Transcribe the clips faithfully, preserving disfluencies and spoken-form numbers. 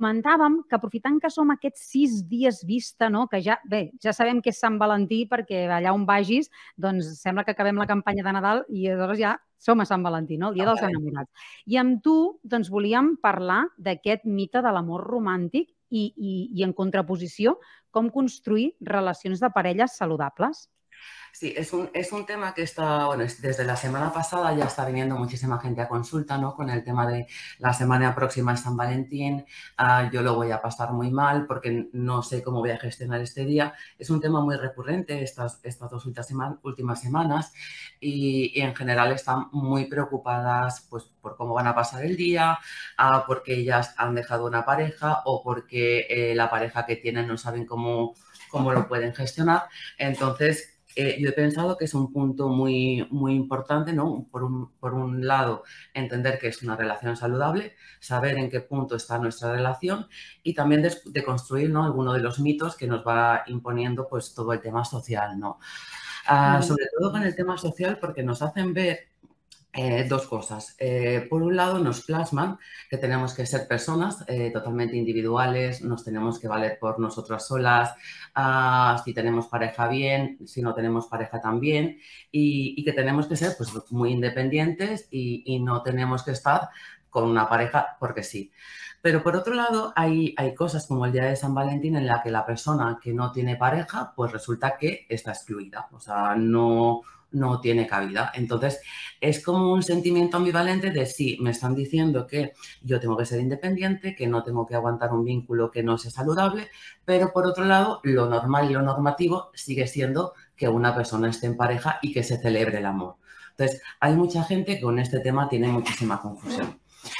comentàvem que aprofitant que som aquests sis dies vista, no? Que ja, bé, ja sabem que és Sant Valentí perquè allà on vagis, doncs sembla que acabem la campanya de Nadal i aleshores ja som a Sant Valentí, no? El dia dels enamorats. I amb tu, doncs, volíem parlar d'aquest mite de l'amor romàntic i, i, i en contraposició, com construir relacions de parelles saludables. Sí, es un, es un tema que está, bueno, desde la semana pasada ya está viniendo muchísima gente a consulta, ¿no? Con el tema de la semana próxima es San Valentín, uh, yo lo voy a pasar muy mal porque no sé cómo voy a gestionar este día. Es un tema muy recurrente estas, estas dos últimas semanas y, y en general están muy preocupadas pues, por cómo van a pasar el día, uh, porque ellas han dejado una pareja o porque eh, la pareja que tienen no saben cómo, cómo lo pueden gestionar. Entonces, Eh, yo he pensado que es un punto muy, muy importante, ¿no? Por un, por un lado, entender que es una relación saludable, saber en qué punto está nuestra relación y también de, de construir, ¿no? Alguno de los mitos que nos va imponiendo pues, todo el tema social, ¿no? Uh, mm. Sobre todo con el tema social porque nos hacen ver Eh, dos cosas. Eh, por un lado, nos plasman que tenemos que ser personas eh, totalmente individuales, nos tenemos que valer por nosotras solas, uh, si tenemos pareja bien, si no tenemos pareja también, y, y que tenemos que ser pues, muy independientes y, y no tenemos que estar con una pareja porque sí. Pero por otro lado, hay, hay cosas como el día de San Valentín en la que la persona que no tiene pareja, pues resulta que está excluida, o sea, no... no tiene cabida. Entonces, es como un sentimiento ambivalente de sí, me están diciendo que yo tengo que ser independiente, que no tengo que aguantar un vínculo que no sea saludable, pero por otro lado, lo normal y lo normativo sigue siendo que una persona esté en pareja y que se celebre el amor. Entonces, hay mucha gente que con este tema tiene muchísima confusión.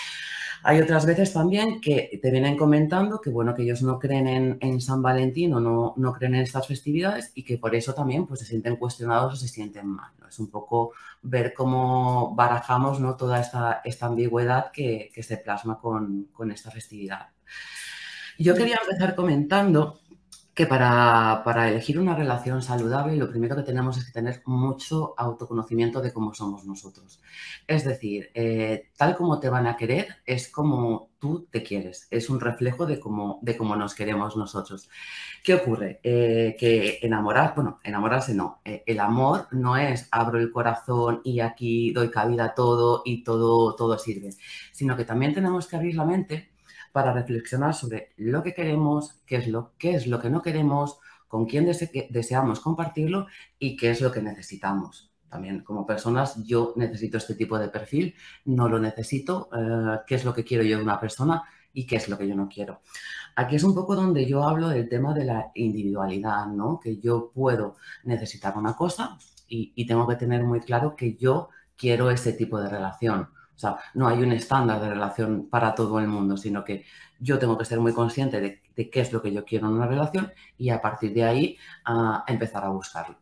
Hay otras veces también que te vienen comentando que, bueno, que ellos no creen en, en San Valentín o no, no creen en estas festividades y que por eso también pues, se sienten cuestionados o se sienten mal, ¿no? Es un poco ver cómo barajamos, ¿no? Toda esta, esta ambigüedad que, que se plasma con, con esta festividad. Yo quería empezar comentando que para, para elegir una relación saludable lo primero que tenemos es que tener mucho autoconocimiento de cómo somos nosotros. Es decir, eh, tal como te van a querer es como tú te quieres, es un reflejo de cómo, de cómo nos queremos nosotros. ¿Qué ocurre? Eh, que enamorar, bueno, enamorarse no, eh, el amor no es abro el corazón y aquí doy cabida a todo y todo, todo sirve, sino que también tenemos que abrir la mente para reflexionar sobre lo que queremos, qué es lo, qué es lo que no queremos, con quién dese, deseamos compartirlo y qué es lo que necesitamos. También como personas yo necesito este tipo de perfil, no lo necesito, eh, qué es lo que quiero yo de una persona y qué es lo que yo no quiero. Aquí es un poco donde yo hablo del tema de la individualidad, ¿no? Que yo puedo necesitar una cosa y, y tengo que tener muy claro que yo quiero ese tipo de relación. O sea, no hay un estándar de relación para todo el mundo, sino que yo tengo que ser muy consciente de, de qué es lo que yo quiero en una relación y a partir de ahí uh, empezar a buscarlo.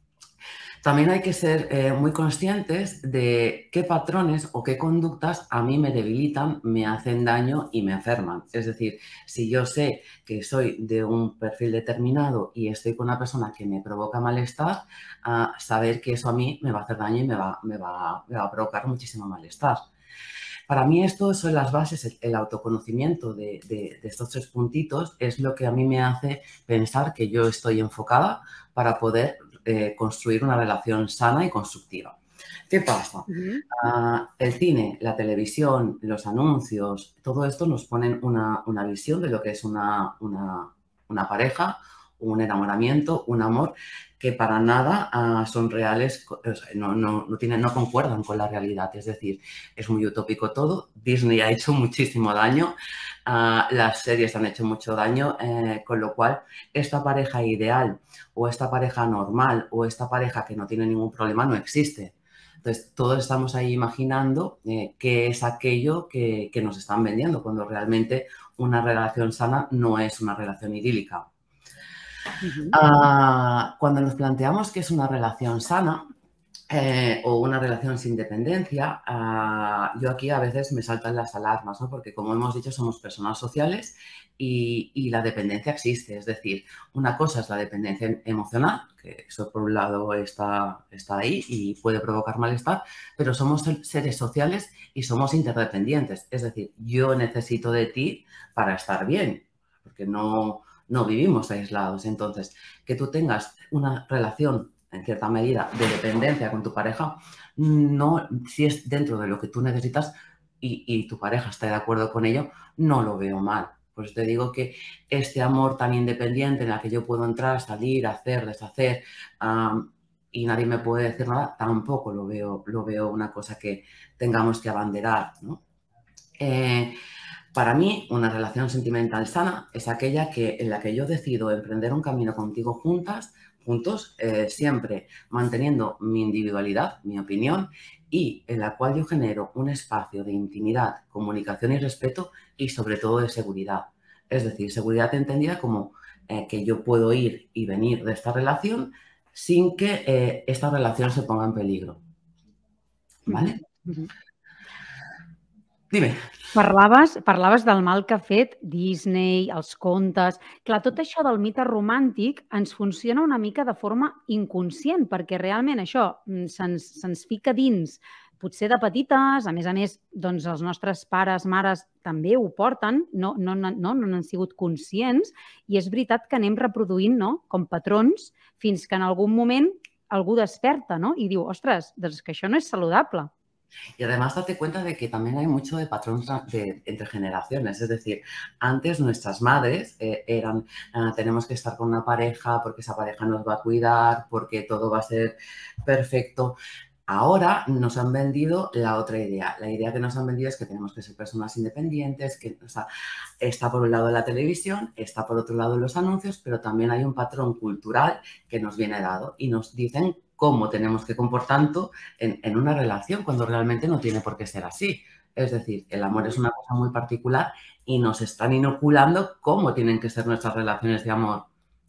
También hay que ser eh, muy conscientes de qué patrones o qué conductas a mí me debilitan, me hacen daño y me enferman. Es decir, si yo sé que soy de un perfil determinado y estoy con una persona que me provoca malestar, uh, saber que eso a mí me va a hacer daño y me va, me va, me va a provocar muchísimo malestar. Para mí esto son las bases, el, el autoconocimiento de, de, de estos tres puntitos es lo que a mí me hace pensar que yo estoy enfocada para poder eh, construir una relación sana y constructiva. ¿Qué pasa? Uh-huh. uh, el cine, la televisión, los anuncios, todo esto nos ponen una, una visión de lo que es una, una, una pareja, un enamoramiento, un amor, que para nada uh, son reales, o sea, no, no, no, tienen, no concuerdan con la realidad. Es decir, es muy utópico todo. Disney ha hecho muchísimo daño, uh, las series han hecho mucho daño, eh, con lo cual esta pareja ideal o esta pareja normal o esta pareja que no tiene ningún problema no existe. Entonces, todos estamos ahí imaginando eh, qué es aquello que, que nos están vendiendo, cuando realmente una relación sana no es una relación idílica. Uh-huh. uh, cuando nos planteamos que es una relación sana, Eh, o una relación sin dependencia, uh, yo aquí a veces me saltan las alarmas, ¿no? Porque como hemos dicho somos personas sociales y, y la dependencia existe, es decir, una cosa es la dependencia emocional, que eso por un lado está, está ahí y puede provocar malestar, pero somos seres sociales y somos interdependientes, es decir, yo necesito de ti para estar bien, porque no, no vivimos aislados, entonces que tú tengas una relación en cierta medida, de dependencia con tu pareja, no, si es dentro de lo que tú necesitas y, y tu pareja está de acuerdo con ello, no lo veo mal. Pues te digo que este amor tan independiente en el que yo puedo entrar, salir, hacer, deshacer um, y nadie me puede decir nada, tampoco lo veo, lo veo una cosa que tengamos que abanderar, ¿no? Eh, para mí, una relación sentimental sana es aquella que, en la que yo decido emprender un camino contigo juntas, juntos, eh, siempre manteniendo mi individualidad, mi opinión, y en la cual yo genero un espacio de intimidad, comunicación y respeto y sobre todo de seguridad. Es decir, seguridad entendida como eh, que yo puedo ir y venir de esta relación sin que eh, esta relación se ponga en peligro. ¿Vale? Uh-huh. Dime. Parlaves, parlaves del mal que ha fet Disney, els contes... Clar, tot això del mite romàntic ens funciona una mica de forma inconscient, perquè realment això se'ns se'ns fica dins, potser de petites, a més a més, doncs els nostres pares, mares també ho porten, no no, no, no n'han sigut conscients, i és veritat que anem reproduint, no?, com patrons, fins que en algun moment algú desperta, no?, i diu, ostres, doncs que això no és saludable. Y además date cuenta de que también hay mucho de patrón de, entre generaciones, es decir, antes nuestras madres eh, eran, uh, tenemos que estar con una pareja porque esa pareja nos va a cuidar, porque todo va a ser perfecto. Ahora nos han vendido la otra idea. La idea que nos han vendido es que tenemos que ser personas independientes, que o sea, está por un lado la televisión, está por otro lado los anuncios, pero también hay un patrón cultural que nos viene dado y nos dicen cómo tenemos que comportarnos en, en una relación cuando realmente no tiene por qué ser así. Es decir, el amor es una cosa muy particular y nos están inoculando cómo tienen que ser nuestras relaciones de amor.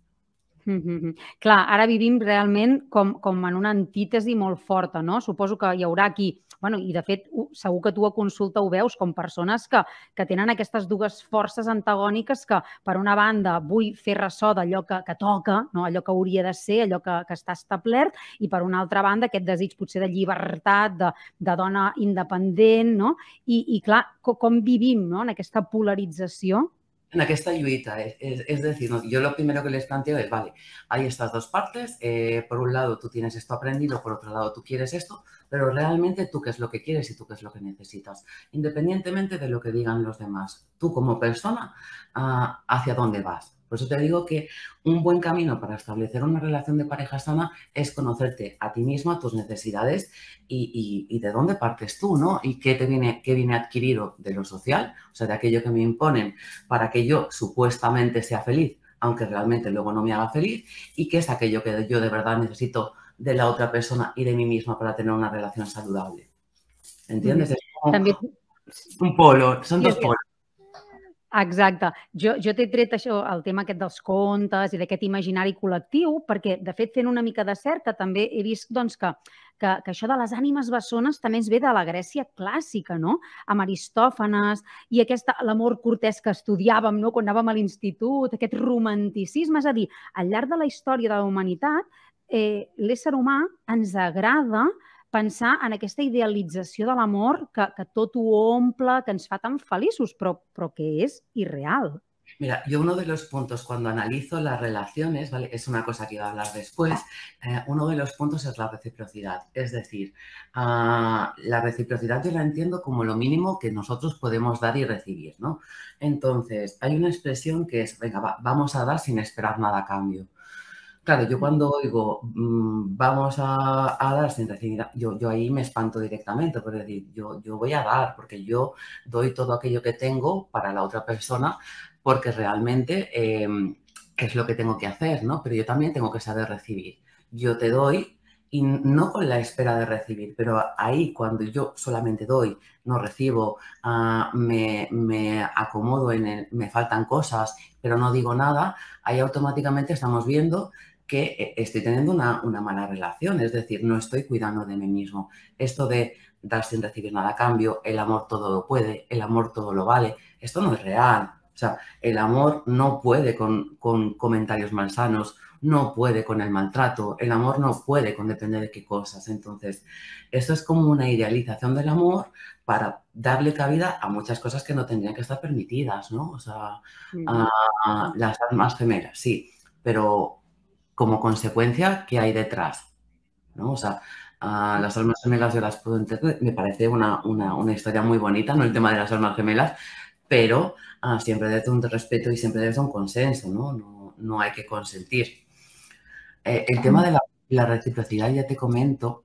Mm -hmm. Clar, ara vivim realment com, com en una antítesi molt forta, no? Suposo que hi haurà aquí, bueno, i de fet segur que tu a consulta ho veus com persones que, que tenen aquestes dues forces antagòniques que per una banda vull fer ressò d'allò que, que toca, no? Allò que hauria de ser, allò que, que està establert, i per una altra banda aquest desig potser de llibertat, de, de dona independent, no? I, i clar, com, com vivim, no?, en aquesta polarització. En aquesta lluita, es, es, es decir, no, yo lo primero que les planteo es, vale, hay estas dos partes, eh, por un lado tú tienes esto aprendido, por otro lado tú quieres esto, pero realmente tú qué es lo que quieres y tú qué es lo que necesitas, independientemente de lo que digan los demás. Tú como persona, uh, ¿hacia dónde vas? Por eso te digo que un buen camino para establecer una relación de pareja sana es conocerte a ti misma, tus necesidades y, y, y de dónde partes tú, ¿no? Y qué te viene, qué viene adquirido de lo social, o sea, de aquello que me imponen para que yo supuestamente sea feliz, aunque realmente luego no me haga feliz, y qué es aquello que yo de verdad necesito de la otra persona y de mí misma para tener una relación saludable. ¿Entiendes? Mm. Es como També... un polo, son dos polos. Exacte. Jo, jo t'he tret això, el tema aquest dels contes i d'aquest imaginari col·lectiu, perquè, de fet, fent una mica de cerca, també he vist doncs, que, que, que això de les ànimes bessones també es ve de la Grècia clàssica, no?, amb Aristòfanes, i aquest l'amor cortès que estudiàvem, no?, quan anàvem a l'institut, aquest romanticisme. És a dir, al llarg de la història de la humanitat, eh, l'ésser humà ens agrada pensar en aquesta idealització de l'amor que, que tot ho omple, que ens fa tan feliços, però, però que es irreal. Mira, yo uno de los puntos cuando analizo las relaciones, ¿vale?, es una cosa que iba a hablar después, eh, uno de los puntos es la reciprocidad. Es decir, uh, la reciprocidad yo la entiendo como lo mínimo que nosotros podemos dar y recibir, ¿no? Entonces, hay una expresión que es, venga, va, vamos a dar sin esperar nada a cambio. Claro, yo cuando oigo mmm, vamos a, a dar sin recibir, yo, yo ahí me espanto directamente, por decir, yo, yo voy a dar, porque yo doy todo aquello que tengo para la otra persona, porque realmente eh, es lo que tengo que hacer, ¿no? Pero yo también tengo que saber recibir. Yo te doy y no con la espera de recibir, pero ahí cuando yo solamente doy, no recibo, uh, me, me acomodo en el, me faltan cosas, pero no digo nada, ahí automáticamente estamos viendo que estoy teniendo una, una mala relación, es decir, no estoy cuidando de mí mismo. Esto de dar sin recibir nada a cambio, el amor todo lo puede, el amor todo lo vale, esto no es real. O sea, el amor no puede con, con comentarios malsanos, no puede con el maltrato, el amor no puede con depender de qué cosas. Entonces, esto es como una idealización del amor para darle cabida a muchas cosas que no tendrían que estar permitidas, ¿no? O sea, Mm. a las almas gemelas, sí, pero como consecuencia, ¿qué hay detrás? ¿No? O sea, a las almas gemelas yo las puedo entender, me parece una, una, una historia muy bonita, ¿no? El tema de las almas gemelas, pero uh, siempre desde un respeto y siempre desde un consenso, ¿no? No, no hay que consentir. Eh, el tema de la, la reciprocidad, ya te comento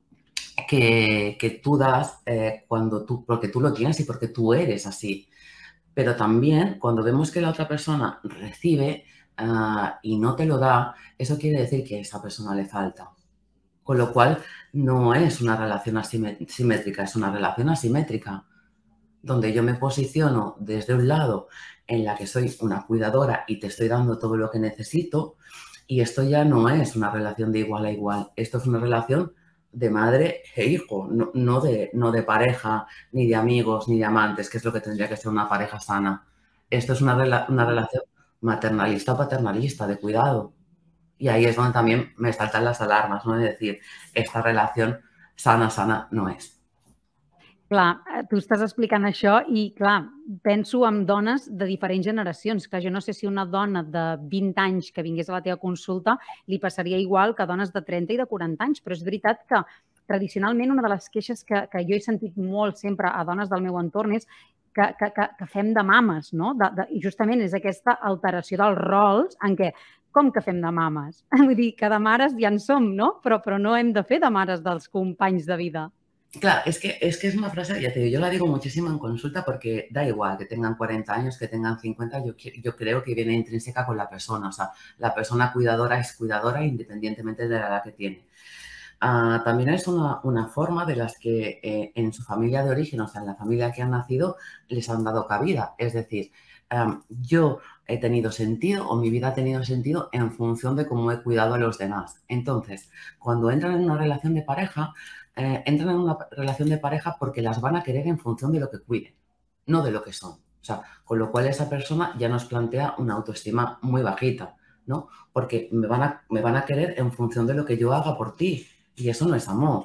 que, que tú das eh, cuando tú, porque tú lo tienes y porque tú eres así. Pero también cuando vemos que la otra persona recibe uh, y no te lo da, eso quiere decir que a esa persona le falta. Con lo cual, no es una relación asimétrica, es una relación asimétrica, donde yo me posiciono desde un lado en la que soy una cuidadora y te estoy dando todo lo que necesito, y esto ya no es una relación de igual a igual, esto es una relación de madre e hijo, no, no, de, no de pareja, ni de amigos, ni de amantes, que es lo que tendría que ser una pareja sana. Esto es una, rela una relación maternalista-paternalista, de cuidado. Y ahí es donde también me saltan las alarmes, no? De decir, esta relació sana, sana no és. Clar, tu estàs explicant això i, clar, penso en dones de diferents generacions. Clar, jo no sé si una dona de vint anys que vingués a la teva consulta li passaria igual que dones de trenta i de quaranta anys, però és veritat que tradicionalment una de les queixes que, que jo he sentit molt sempre a dones del meu entorn és que, que, que, que fem de mames, no? De, de, I justament és aquesta alteració dels rols en què com que fem de mames? Vull dir, que de mares ja en som, no? Però, però no hem de fer de mares dels companys de vida. Claro, es que, es que es una frase, ya te digo, yo la digo muchísimo en consulta porque da igual que tengan cuarenta años, que tengan cincuenta, yo, yo creo que viene intrínseca con la persona. O sea, la persona cuidadora es cuidadora independientemente de la edad que tiene. Uh, también es una, una forma de las que eh, en su familia de origen, o sea, en la familia que han nacido, les han dado cabida. Es decir, um, yo he tenido sentido o mi vida ha tenido sentido en función de cómo he cuidado a los demás. Entonces, cuando entran en una relación de pareja, eh, entran en una relación de pareja porque las van a querer en función de lo que cuiden, no de lo que son. O sea, con lo cual esa persona ya nos plantea una autoestima muy bajita, ¿no? Porque me van a, me van a querer en función de lo que yo haga por ti. Y eso no es amor.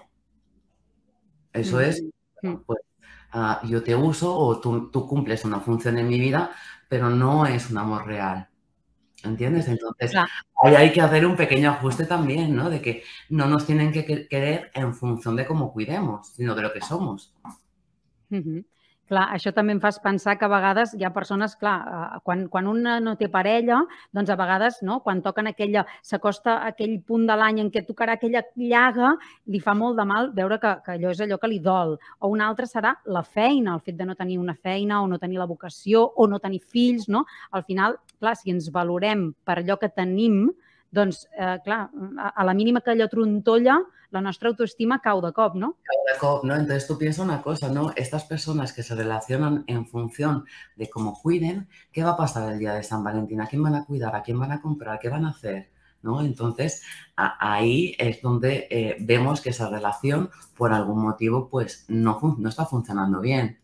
Eso es, pues, uh, yo te uso o tú, tú cumples una función en mi vida, pero no es un amor real. ¿Entiendes? Entonces, Clar. ahí hay que hacer un pequeño ajuste también, ¿no? De que no nos tienen que querer en función de cómo cuidemos, sino de lo que somos. Uh-huh. Clar, això també em fas pensar que a vegades hi ha persones, clar, quan, quan una no té parella, doncs a vegades, no, quan toquen aquella, s'acosta aquell punt de l'any en què tocarà aquella llaga, li fa molt de mal veure que, que allò és allò que li dol. O una altra serà la feina, el fet de no tenir una feina o no tenir la vocació o no tenir fills, no? Al final, clar, si ens valorem per allò que tenim, doncs, eh, clar, a la mínima que allò trontolla, la nuestra autoestima cau de cop, ¿no? Cau de cop, ¿no? Entonces tú piensas una cosa, ¿no? Estas personas que se relacionan en función de cómo cuiden, ¿qué va a pasar el día de San Valentín? ¿A quién van a cuidar? ¿A quién van a comprar? ¿Qué van a hacer? ¿No? Entonces, a, ahí es donde eh, vemos que esa relación, por algún motivo, pues no, no está funcionando bien.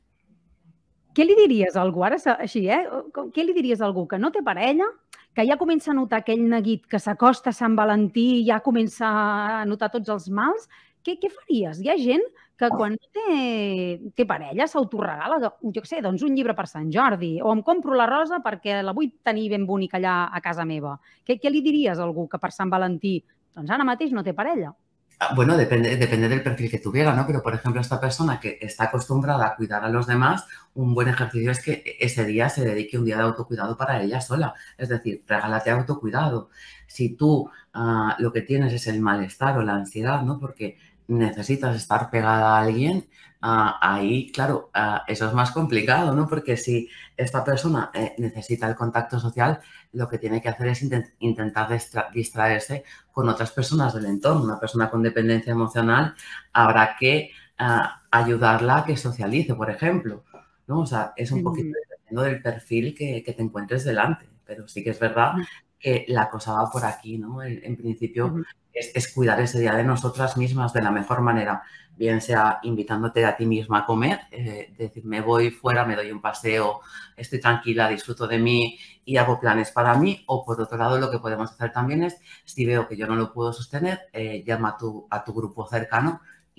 Què li diries a algú, ara així, eh? Què li diries a algú que no té parella, que ja comença a notar aquell neguit que s'acosta a Sant Valentí i ja comença a notar tots els mals? Què, què faries? Hi ha gent que quan no té, té parella s'autoregala, jo què sé, doncs un llibre per Sant Jordi, o em compro la rosa perquè la vull tenir ben bonica allà a casa meva. Què, què li diries a algú que per Sant Valentí doncs ara mateix no té parella? Bueno, depende, depende del perfil que tuviera, ¿no? Pero, por ejemplo, esta persona que está acostumbrada a cuidar a los demás, un buen ejercicio es que ese día se dedique un día de autocuidado para ella sola. Es decir, regálate autocuidado. Si tú uh, lo que tienes es el malestar o la ansiedad, ¿no? Porque necesitas estar pegada a alguien, uh, ahí, claro, uh, eso es más complicado, ¿no? Porque si esta persona eh, necesita el contacto social, lo que tiene que hacer es intent intentar distra distraerse con otras personas del entorno. Una persona con dependencia emocional habrá que uh, ayudarla a que socialice, por ejemplo, ¿no? O sea, es un poquito dependiendo del perfil que, que te encuentres delante, pero sí que es verdad que la cosa va por aquí, ¿no? En, en principio Uh-huh. es, es cuidar ese día de nosotras mismas de la mejor manera, bien sea invitándote a ti misma a comer, eh, decir, me voy fuera, me doy un paseo, estoy tranquila, disfruto de mí y hago planes para mí, o por otro lado lo que podemos hacer también es, si veo que yo no lo puedo sostener, eh, llama a tu, a tu grupo cercano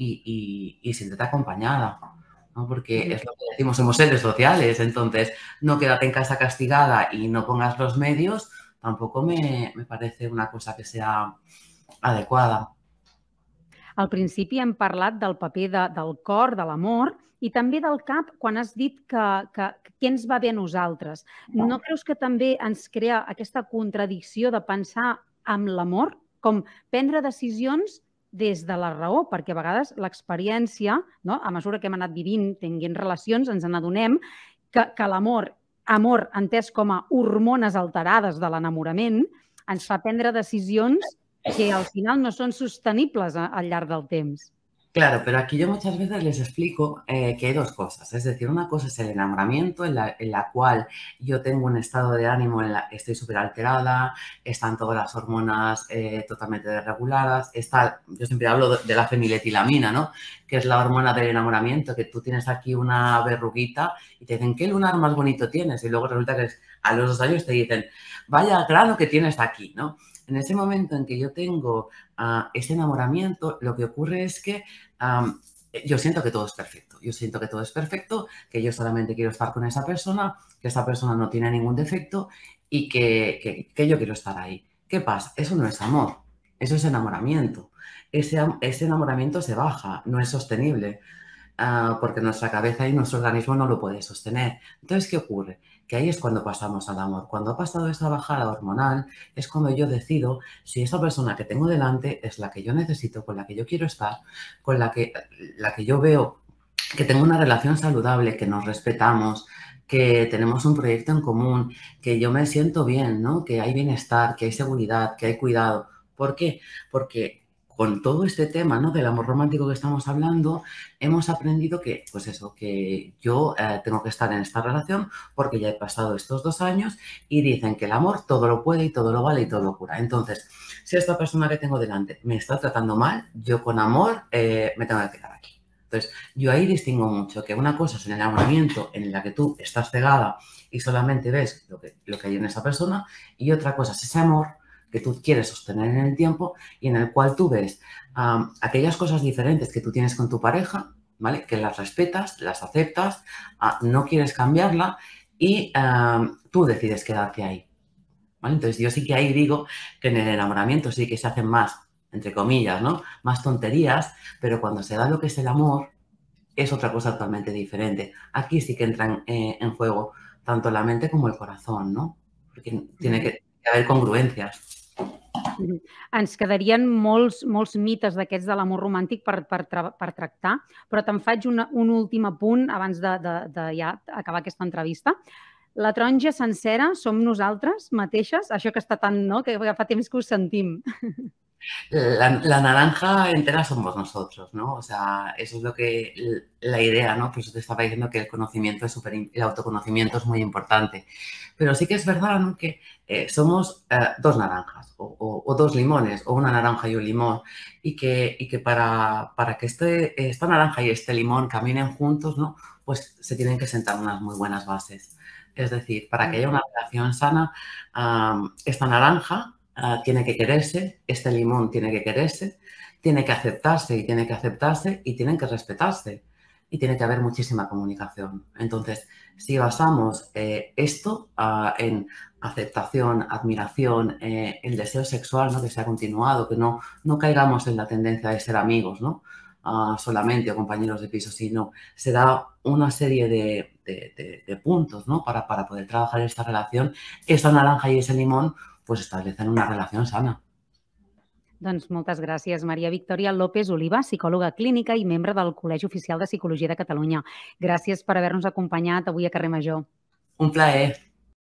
y, y, y siéntete acompañada, ¿no? Porque Uh-huh. es lo que decimos, somos seres sociales, entonces no quédate en casa castigada y no pongas los medios, tampoco me, me parece una cosa que sea adequada. Al principi hem parlat del paper de, del cor, de l'amor, i també del cap quan has dit que, que, que què ens va bé a nosaltres. No creus que també ens crea aquesta contradicció de pensar amb l'amor, com prendre decisions des de la raó, perquè a vegades l'experiència, no? A mesura que hem anat vivint, tinguent relacions, ens n'adonem que, que l'amor, amor entès com a hormones alterades de l'enamorament, ens fa prendre decisions que al final no son sostenibles al llarg del temps. Claro, pero aquí yo muchas veces les explico eh, que hay dos cosas. Es decir, una cosa es el enamoramiento, en la, en la cual yo tengo un estado de ánimo en la que estoy súper alterada, están todas las hormonas eh, totalmente desreguladas. Está, yo siempre hablo de la feniletilamina, ¿no? Que es la hormona del enamoramiento, que tú tienes aquí una verruguita y te dicen, ¿qué lunar más bonito tienes? Y luego resulta que a los dos años te dicen, vaya grano que tienes aquí, ¿no? En ese momento en que yo tengo uh, ese enamoramiento, lo que ocurre es que um, yo siento que todo es perfecto. Yo siento que todo es perfecto, que yo solamente quiero estar con esa persona, que esa persona no tiene ningún defecto y que, que, que yo quiero estar ahí. ¿Qué pasa? Eso no es amor, eso es enamoramiento. Ese, ese enamoramiento se baja, no es sostenible. Uh, porque nuestra cabeza y nuestro organismo no lo puede sostener. Entonces, ¿qué ocurre? Que ahí es cuando pasamos al amor. Cuando ha pasado esa bajada hormonal, es cuando yo decido si esa persona que tengo delante es la que yo necesito, con la que yo quiero estar, con la que, la que yo veo que tengo una relación saludable, que nos respetamos, que tenemos un proyecto en común, que yo me siento bien, ¿no? Que hay bienestar, que hay seguridad, que hay cuidado. ¿Por qué? Porque con todo este tema, ¿no? Del amor romántico que estamos hablando, hemos aprendido que, pues eso, que yo eh, tengo que estar en esta relación porque ya he pasado estos dos años y dicen que el amor todo lo puede y todo lo vale y todo lo cura. Entonces, si esta persona que tengo delante me está tratando mal, yo con amor eh, me tengo que quedar aquí. Entonces, yo ahí distingo mucho que una cosa es el enamoramiento en la que tú estás cegada y solamente ves lo que, lo que hay en esa persona, y otra cosa es ese amor que tú quieres sostener en el tiempo y en el cual tú ves um, aquellas cosas diferentes que tú tienes con tu pareja, ¿vale? Que las respetas, las aceptas, uh, no quieres cambiarla y uh, tú decides quedarte ahí, ¿vale? Entonces yo sí que ahí digo que en el enamoramiento sí que se hacen más, entre comillas, ¿no? Más tonterías, pero cuando se da lo que es el amor es otra cosa totalmente diferente. Aquí sí que entran eh, en juego tanto la mente como el corazón, ¿no? Porque tiene que haber congruencias. Ens quedarien molts, molts mites d'aquests de l'amor romàntic per, per, per tractar, però te'n faig una, un últim apunt abans de, de, de ja acabar aquesta entrevista. La taronja sencera som nosaltres mateixes, això que està tan, no?, que fa temps que ho sentim. La, la naranja entera somos nosotros, ¿no? O sea, eso es lo que, la idea, ¿no? Por eso te estaba diciendo que el conocimiento es súper, el autoconocimiento es muy importante. Pero sí que es verdad, ¿no? Que eh, somos eh, dos naranjas o, o, o dos limones o una naranja y un limón y que, y que para, para que este, esta naranja y este limón caminen juntos, ¿no? Pues se tienen que sentar unas muy buenas bases. Es decir, para que haya una relación sana, um, esta naranja Uh, tiene que quererse, este limón tiene que quererse, tiene que aceptarse y tiene que aceptarse y tienen que respetarse y tiene que haber muchísima comunicación. Entonces, si basamos eh, esto uh, en aceptación, admiración, eh, el deseo sexual, ¿no? Que sea continuado, que no, no caigamos en la tendencia de ser amigos, ¿no? Uh, solamente o compañeros de piso, sino se da una serie de, de, de, de puntos, ¿no? Para, para poder trabajar esta relación, esa naranja y ese limón pues establecen una relació sana. Doncs moltes gràcies, Maria Victòria López Oliva, psicòloga clínica i membre del Col·legi Oficial de Psicologia de Catalunya. Gràcies per haver-nos acompanyat avui a Carrer Major. Un plaer.